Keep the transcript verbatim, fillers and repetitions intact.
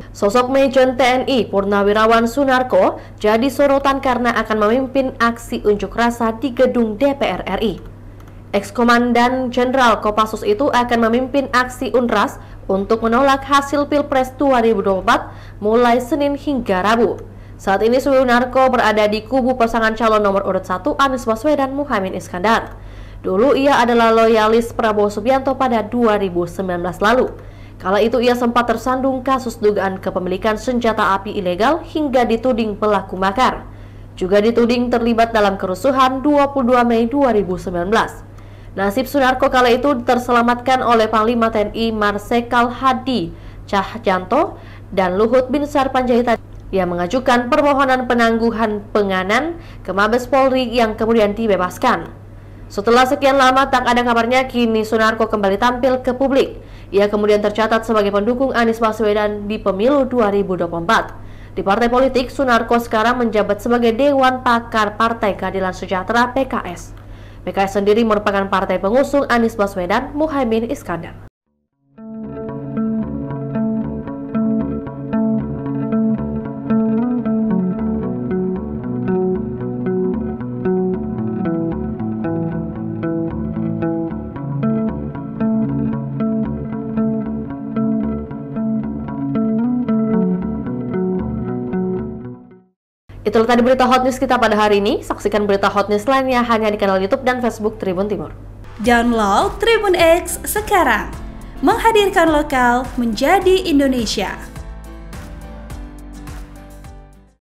Sosok Majen T N I Purnawirawan Sunarko jadi sorotan karena akan memimpin aksi unjuk rasa di gedung D P R R I. Ex-Komandan Jenderal Kopassus itu akan memimpin aksi UNRAS untuk menolak hasil Pilpres dua ribu dua puluh empat mulai Senin hingga Rabu. Saat ini Sunarko berada di kubu pasangan calon nomor urut satu Anies Baswedan Muhaimin Iskandar. Dulu ia adalah loyalis Prabowo Subianto pada dua ribu sembilan belas lalu. Kala itu ia sempat tersandung kasus dugaan kepemilikan senjata api ilegal hingga dituding pelaku makar. Juga dituding terlibat dalam kerusuhan dua puluh dua Mei dua ribu sembilan belas. Nasib Sunarko kala itu terselamatkan oleh Panglima T N I Marsikal Hadi Cahyanto dan Luhut Binsar Panjaitan yang mengajukan permohonan penangguhan penahanan ke Mabes Polri yang kemudian dibebaskan. Setelah sekian lama tak ada kabarnya, kini Sunarko kembali tampil ke publik. Ia kemudian tercatat sebagai pendukung Anies Baswedan di pemilu dua ribu dua puluh empat. Di partai politik, Sunarko sekarang menjabat sebagai Dewan Pakar Partai Keadilan Sejahtera P K S. P K S sendiri merupakan partai pengusung Anies Baswedan Muhaimin Iskandar. Itulah tadi berita hot news kita pada hari ini. Saksikan berita hot news lainnya hanya di kanal YouTube dan Facebook Tribun Timur. Download Tribun X sekarang, menghadirkan lokal menjadi Indonesia.